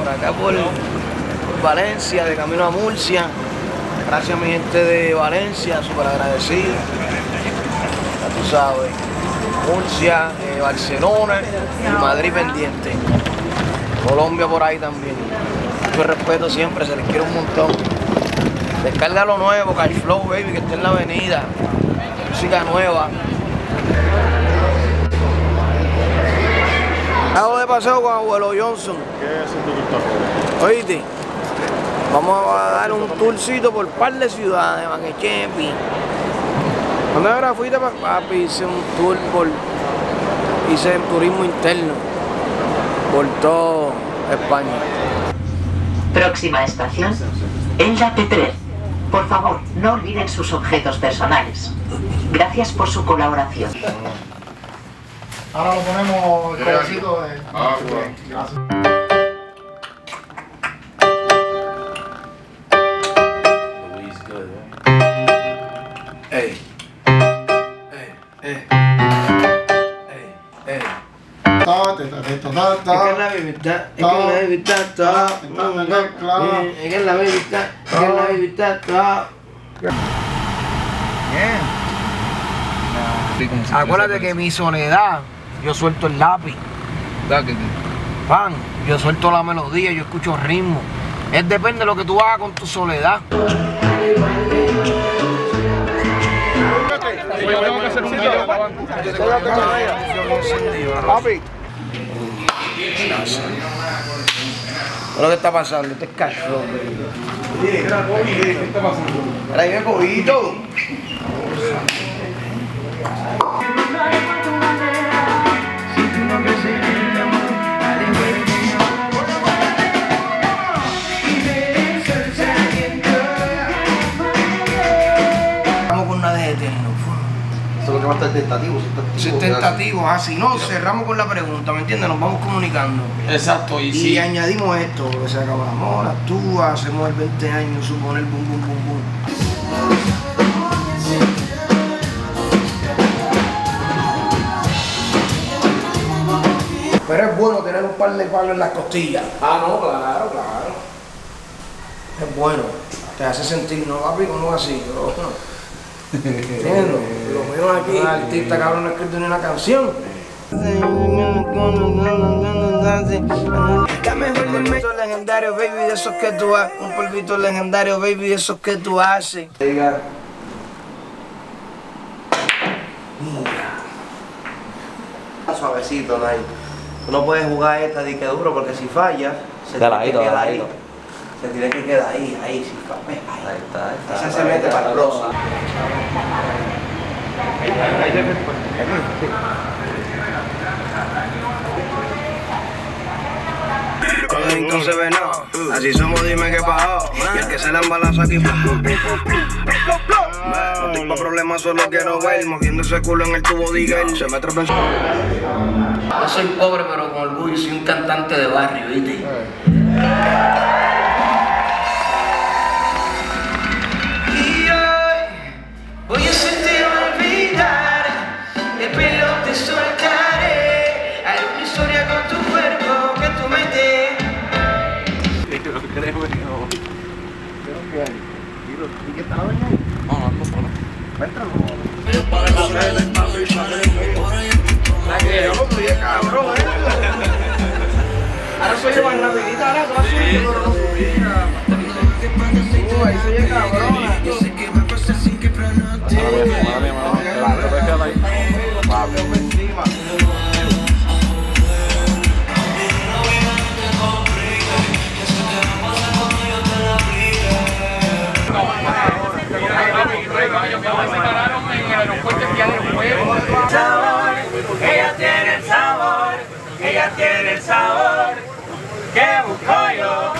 por acá por Valencia, de camino a Murcia. Gracias a mi gente de Valencia, súper agradecido. Ya tú sabes, Murcia, Barcelona y Madrid pendiente. Colombia por ahí también. Mucho respeto siempre, se les quiere un montón. Descarga lo nuevo, Cash Flow, baby, que está en la avenida. Música nueva. Hago de paseo con Abuelo Johnson. ¿Qué es tu gusto? Oíste, vamos a dar un tourcito por un par de ciudades, Maquechepi. ¿Dónde ahora fuiste, papi? Hice un tour hice turismo interno por toda España. Próxima estación, Elda Petrer. Por favor, no olviden sus objetos personales. Gracias por su colaboración. Ahora lo ponemos el pedacito de... Gracias. Ey. Acuérdate que mi soledad, yo suelto el lápiz. Pan, yo suelto la melodía, yo escucho ritmo. Es depende de lo que tú hagas con tu soledad. Yo tengo que hacer un video. Papi. ¿Qué es lo que está pasando? Este es Cash Flow. ¿Qué está pasando? Ahora viene Cobito. Vamos con una de eterno. Eso es lo que va a estar tentativo. Si es tentativo, así no, cerramos con la pregunta, ¿me entiendes? Nos vamos comunicando. Exacto, Y si añadimos esto, que se acaba el amor, actúa, hacemos el 20 años, supone el bum bum bum bum. Pero es bueno tener un par de palos en las costillas. Ah, no, claro, claro. Es bueno, te hace sentir, no papi, como así, pero entiendo, lo menos aquí, el artista cabrón no ha escrito ni una canción. Dame un polvito legendario, baby, de esos que tú haces. Un polvito legendario, baby, de esos que tú haces. Diga. Suavecito, Nay. Tú no puedes jugar esta de que duro porque si falla, se tiene que quedar ahí. Se tiene que quedar ahí, si falla. Ahí está. Esa se mete para el próximo. Con se ve no, así somos, dime qué pasó. Y el que se la embalaza aquí. No tengo problemas, solo quiero ver. Moviendo ese culo en el tubo de Higuel. Se me trepensó. Yo soy pobre pero con orgullo, soy un cantante de barrio, ¿viste? Y hoy voy a sentirme olvidar. El pelo te soltaré. Hay una historia con tu cuerpo que tú metes. ¿Y qué está la doña ahí? Cuéntalo. La que yo como dije, cabrón, Ahora soy yo más rapidita, ahora tú ahí soy el cabrón. Ella tiene el sabor que busco yo.